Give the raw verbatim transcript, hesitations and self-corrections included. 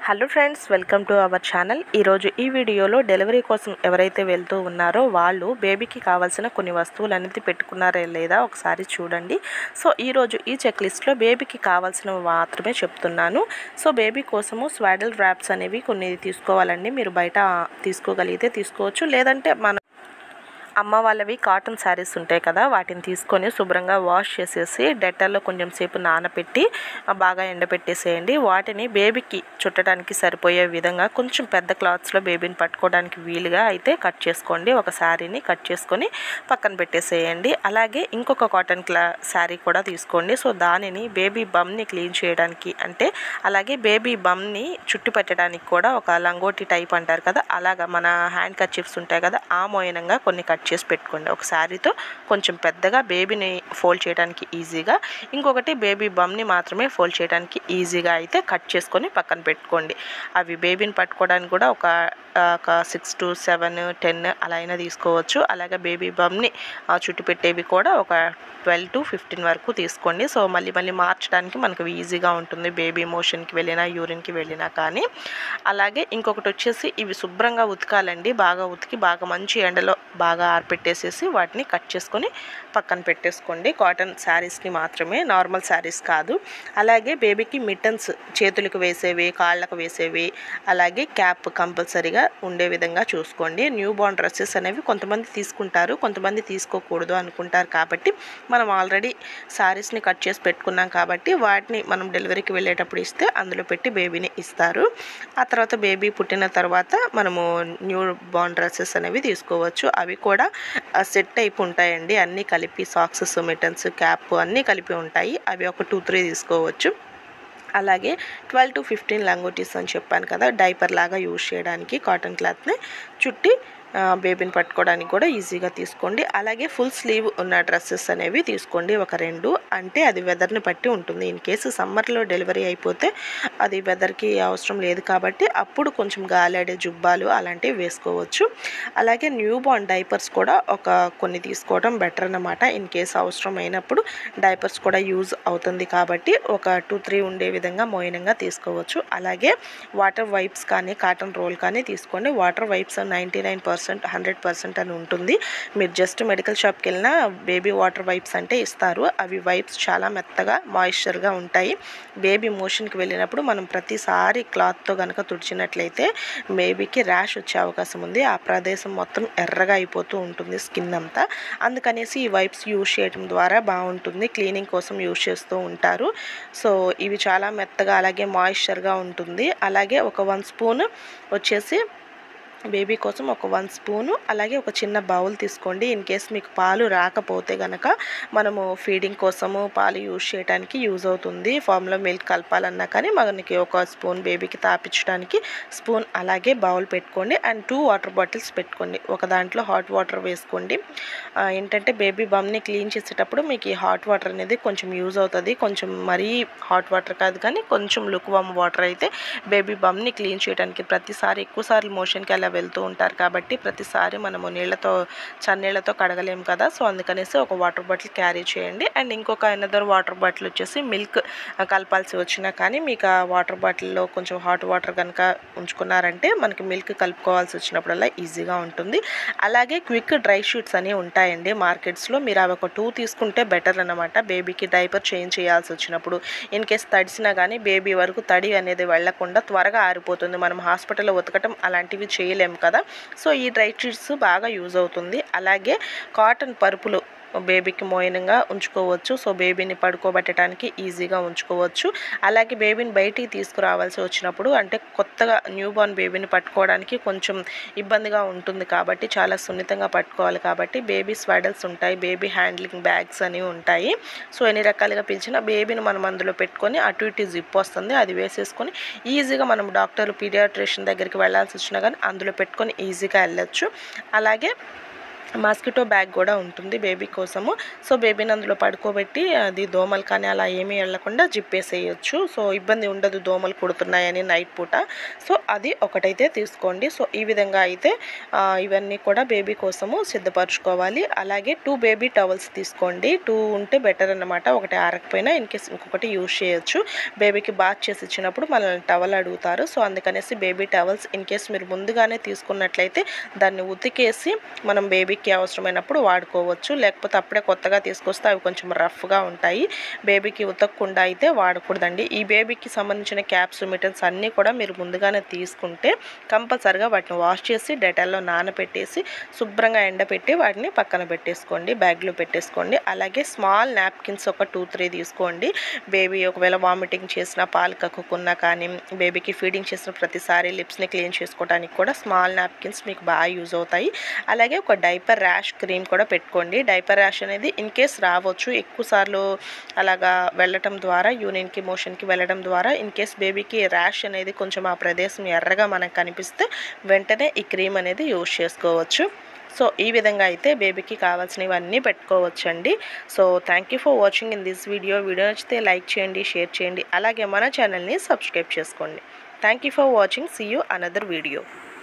Hello friends, welcome to our channel. ఈరోజు ఈ వీడియోలో డెలివరీ కోసం ఎవరైతే వెళ్తూ ఉన్నారో వాళ్ళు బేబీకి కావాల్సిన కొన్ని వస్తువులు అనేది పెట్టుకున్నారా లేదా ఒకసారి చూడండి. సో ఈరోజు ఈ చెక్ లిస్ట్లో బేబీకి కావాల్సినవి మాత్రమే చెప్తున్నాను. సో బేబీ కోసము స్వాడల్ ర్యాప్స్ అనేవి కొన్ని తీసుకోవాలండి. మీరు బయట తీసుకోగలిగితే తీసుకోవచ్చు, లేదంటే మన అమ్మ వాళ్ళవి కాటన్ శారీస్ ఉంటాయి కదా, వాటిని తీసుకొని శుభ్రంగా వాష్ చేసేసి డెటాల్లో కొంచెం సేపు నానబెట్టి బాగా ఎండబెట్టేసేయండి. వాటిని బేబీకి చుట్టడానికి సరిపోయే విధంగా కొంచెం పెద్ద క్లాత్స్లో బేబీని పట్టుకోవడానికి వీలుగా అయితే కట్ చేసుకోండి. ఒక శారీని కట్ చేసుకొని పక్కన పెట్టేసేయండి. అలాగే ఇంకొక కాటన్ క్లా శారీ కూడా తీసుకోండి. సో దానిని బేబీ బమ్ని క్లీన్ చేయడానికి, అంటే అలాగే బేబీ బమ్ని చుట్టు పెట్టడానికి కూడా ఒక లంగోటి టైప్ అంటారు కదా, అలాగా మన హ్యాండ్ కర్చీఫ్స్ ఉంటాయి కదా, ఆ మోయనంగా కొన్ని కట్ చేసి పెట్టుకోండి. ఒక శారీతో కొంచెం పెద్దగా బేబీని ఫోల్డ్ చేయడానికి ఈజీగా, ఇంకొకటి బేబీ బమ్ని మాత్రమే ఫోల్డ్ చేయడానికి ఈజీగా అయితే కట్ చేసుకొని పక్కన పెట్టుకోండి. అవి బేబీని పట్టుకోవడానికి కూడా ఒక ఒక సిక్స్ టు సెవెన్ టెన్ అలా అయినా తీసుకోవచ్చు. అలాగే బేబీ బమ్ని చుట్టు పెట్టేవి కూడా ఒక ట్వెల్వ్ టు ఫిఫ్టీన్ వరకు తీసుకోండి. సో మళ్ళీ మళ్ళీ మార్చడానికి మనకు ఈజీగా ఉంటుంది, బేబీ మోషన్కి వెళ్ళినా యూరిన్కి వెళ్ళినా కానీ. అలాగే ఇంకొకటి వచ్చేసి ఇవి శుభ్రంగా ఉతకాలండి. బాగా ఉతికి బాగా మంచి ఎండలో బాగా ఆరపెట్టేసేసి వాటిని కట్ చేసుకొని పక్కన పెట్టేసుకోండి. కాటన్ శారీస్కి మాత్రమే, నార్మల్ శారీస్ కాదు. అలాగే బేబీకి మిట్టన్స్ చేతులకు వేసేవి, కాళ్ళకు వేసేవి, అలాగే క్యాప్ కంపల్సరీగా ఉండే విధంగా చూసుకోండి. న్యూ బోర్న్ డ్రెస్సెస్ అనేవి కొంతమంది తీసుకుంటారు, కొంతమంది తీసుకోకూడదు అనుకుంటారు. కాబట్టి మనం ఆల్రెడీ శారీస్ని కట్ చేసి పెట్టుకున్నాం కాబట్టి వాటిని మనం డెలివరీకి వెళ్ళేటప్పుడు ఇస్తే అందులో పెట్టి బేబీని ఇస్తారు. ఆ తర్వాత బేబీ పుట్టిన తర్వాత మనము న్యూ బోర్న్ డ్రెస్సెస్ అనేవి తీసుకోవచ్చు. అవి కూడా సెట్ టైప్ ఉంటాయండి, అన్నీ కలిపి సాక్సెస్, మిటన్స్, క్యాప్ అన్నీ కలిపి ఉంటాయి. అవి ఒక టూ త్రీ తీసుకోవచ్చు. అలాగే ట్వెల్వ్ టు ఫిఫ్టీన్ లంగోటీస్ అని చెప్పాను కదా, డైపర్ లాగా యూజ్ చేయడానికి కాటన్ క్లాత్ని చుట్టి బేబీని పట్టుకోవడానికి కూడా ఈజీగా తీసుకోండి. అలాగే ఫుల్ స్లీవ్ ఉన్న డ్రెస్సెస్ అనేవి తీసుకోండి, ఒక రెండు. అంటే అది వెదర్ని బట్టి ఉంటుంది. ఇన్ కేసు సమ్మర్లో డెలివరీ అయిపోతే అది వెదర్కి అవసరం లేదు కాబట్టి అప్పుడు కొంచెం గాలాడే జుబ్బాలు అలాంటివి వేసుకోవచ్చు. అలాగే న్యూ బోర్న్ డైపర్స్ కూడా ఒక కొన్ని తీసుకోవడం బెటర్ అన్నమాట. ఇన్ కేసు అవసరం అయినప్పుడు డైపర్స్ కూడా యూజ్ అవుతుంది కాబట్టి ఒక టూ త్రీ ఉండే విధంగా మోయినంగా తీసుకోవచ్చు. అలాగే వాటర్ వైప్స్ కానీ కాటన్ రోల్ కానీ తీసుకోండి. Water wipes ninety nine percent hundred percent అని ఉంటుంది. మీరు జస్ట్ మెడికల్ షాప్కి వెళ్ళినా బేబీ వాటర్ వైప్స్ అంటే ఇస్తారు. అవి వైప్స్ చాలా మెత్తగా మాయిశ్చర్గా ఉంటాయి. బేబీ మోషన్కి వెళ్ళినప్పుడు మనం ప్రతిసారి క్లాత్తో కనుక తుడిచినట్లయితే బేబీకి ర్యాష్ వచ్చే అవకాశం ఉంది. ఆ ప్రదేశం మొత్తం ఎర్రగా అయిపోతూ ఉంటుంది, స్కిన్ అంతా. అందుకనేసి ఈ వైప్స్ యూజ్ చేయడం ద్వారా బాగుంటుంది. క్లీనింగ్ కోసం యూజ్ చేస్తూ ఉంటారు. సో ఇవి చాలా మెత్తగా అలాగే మాయిశ్చర్గా ఉంటుంది. అలాగే ఒక వన్ స్పూన్ వచ్చేసి బేబీ కోసం ఒక వన్ స్పూను, అలాగే ఒక చిన్న బౌల్ తీసుకోండి. ఇన్ కేస్ మీకు పాలు రాకపోతే కనుక మనము ఫీడింగ్ కోసము పాలు యూజ్ చేయడానికి యూజ్ అవుతుంది. ఫార్ములా మిల్క్ కలపాలన్నా కానీ మనకి ఒక స్పూన్ బేబీకి తాపించడానికి స్పూన్, అలాగే బౌల్ పెట్టుకోండి. అండ్ టూ వాటర్ బాటిల్స్ పెట్టుకోండి. ఒక దాంట్లో హాట్ వాటర్ వేసుకోండి. ఏంటంటే బేబీ బమ్ని క్లీన్ చేసేటప్పుడు మీకు ఈ హాట్ వాటర్ అనేది కొంచెం యూజ్ అవుతుంది. కొంచెం మరీ హాట్ వాటర్ కాదు కానీ కొంచెం లుక్ వామ్ వాటర్ అయితే బేబీ బమ్ని క్లీన్ చేయడానికి, ప్రతిసారి ఎక్కువసార్లు మోషన్కి అలా వెళ్తూ ఉంటారు కాబట్టి ప్రతిసారి మనము నీళ్ళతో చన్నీళ్ళతో కడగలేము కదా. సో అందుకనేసి ఒక వాటర్ బాటిల్ క్యారీ చేయండి. అండ్ ఇంకొక అనదర్ వాటర్ బాటిల్ వచ్చేసి మిల్క్ కలపాల్సి వచ్చినా కానీ మీకు ఆ వాటర్ బాటిల్లో కొంచెం హాట్ వాటర్ కనుక ఉంచుకున్నారంటే మనకి మిల్క్ కలుపుకోవాల్సి వచ్చినప్పుడల్లా ఈజీగా ఉంటుంది. అలాగే క్విక్ డ్రై షీట్స్ అనేవి ఉంటాయండి మార్కెట్స్లో. మీరు అవి ఒక టూ తీసుకుంటే బెటర్ అన్నమాట. బేబీకి డైపర్ చేంజ్ చేయాల్సి వచ్చినప్పుడు ఇన్ కేస్ తడిసినా కానీ బేబీ వరకు తడి అనేది వెళ్లకుండా త్వరగా ఆరిపోతుంది. మనం హాస్పిటల్లో ఉతకటం అలాంటివి చేయలేము కదా. సో ఈ డ్రై షీట్స్ బాగా యూజ్ అవుతుంది. అలాగే కాటన్ పరుపులు బేబీకి మోయినంగా ఉంచుకోవచ్చు. సో బేబీని పడుకోబెట్టడానికి ఈజీగా ఉంచుకోవచ్చు. అలాగే బేబీని బయటికి తీసుకురావాల్సి వచ్చినప్పుడు, అంటే కొత్తగా న్యూ బోర్న్ బేబీని పట్టుకోవడానికి కొంచెం ఇబ్బందిగా ఉంటుంది కాబట్టి చాలా సున్నితంగా పట్టుకోవాలి కాబట్టి బేబీ స్వాడల్స్ ఉంటాయి, బేబీ హ్యాండ్లింగ్ బ్యాగ్స్ అనేవి ఉంటాయి. సో ఎన్ని రకాలుగా పిలిచినా బేబీని మనం అందులో పెట్టుకొని అటు ఇటు జిప్ వస్తుంది, అది వేసేసుకొని ఈజీగా మనం డాక్టర్ పీడియాట్రిషియన్ దగ్గరికి వెళ్ళాల్సి వచ్చినా కానీ అందులో పెట్టుకొని ఈజీగా వెళ్ళొచ్చు. అలాగే మాస్కిటో బ్యాగ్ కూడా ఉంటుంది బేబీ కోసము. సో బేబీని అందులో పడుకోబెట్టి అది దోమలు కానీ అలా ఏమీ వెళ్ళకుండా జిప్పేసేయచ్చు. సో ఇబ్బంది ఉండదు దోమలు కుడుతున్నాయని నైట్ పూట. సో అది ఒకటైతే తీసుకోండి. సో ఈ విధంగా అయితే ఇవన్నీ కూడా బేబీ కోసము సిద్ధపరచుకోవాలి. అలాగే టూ బేబీ టవల్స్ తీసుకోండి. టూ ఉంటే బెటర్ అన్నమాట. ఒకటి ఆరకపోయినా ఇన్ కేస్ ఇంకొకటి యూజ్ చేయొచ్చు. బేబీకి బాత్ చేసి ఇచ్చినప్పుడు మనల్ని టవల్ అడుగుతారు. సో అందుకనేసి బేబీ టవల్స్ ఇన్ కేస్ మీరు ముందుగానే తీసుకున్నట్లయితే దాన్ని ఉతికేసి మనం బేబీకి అవసరమైనప్పుడు వాడుకోవచ్చు. లేకపోతే అప్పుడే కొత్తగా తీసుకొస్తే అవి కొంచెం రఫ్గా ఉంటాయి. బేబీకి ఉతకకుండా అయితే వాడకూడదండి. ఈ బేబీకి సంబంధించిన క్యాప్స్ మిటన్స్ అన్నీ కూడా మీరు ముందుగానే తీసుకుంటే కంపల్సరిగా వాటిని వాష్ చేసి డెటాల్లో నానబెట్టేసి శుభ్రంగా ఎండపెట్టి వాటిని పక్కన పెట్టేసుకోండి. బ్యాగ్లో పెట్టేసుకోండి. అలాగే స్మాల్ నాప్కిన్స్ ఒక టూ త్రీ తీసుకోండి. బేబీ ఒకవేళ వామిటింగ్ చేసినా పాలు కక్కుకున్నా కానీ బేబీకి ఫీడింగ్ చేసిన ప్రతిసారి లిప్స్ని క్లీన్ చేసుకోవడానికి కూడా స్మాల్ నాప్కిన్స్ మీకు బాగా యూజ్ అవుతాయి. అలాగే ఒక డైపర్ ర్యాష్ క్రీమ్ కూడా పెట్టుకోండి. డైపర్ ర్యాష్ అనేది ఇన్ కేస్ రావచ్చు. ఎక్కువసార్లు అలాగా వెళ్ళటం ద్వారా యూరిన్కి మోషన్కి వెళ్ళడం ద్వారా ఇన్ కేస్ బేబీకి ర్యాష్ అనేది కొంచెం ఆ ప్రదేశం ఎర్రగా మనకు కనిపిస్తే వెంటనే ఈ క్రీమ్ అనేది యూజ్ చేసుకోవచ్చు. సో ఈ విధంగా అయితే బేబీకి కావాల్సినవన్నీ పెట్టుకోవచ్చండి. So thank you for watching in this video. Video నచ్చితే లైక్ చేయండి, షేర్ చేయండి. అలాగే మన ఛానల్ని సబ్స్క్రైబ్ చేసుకోండి. Thank you for watching. See you another video.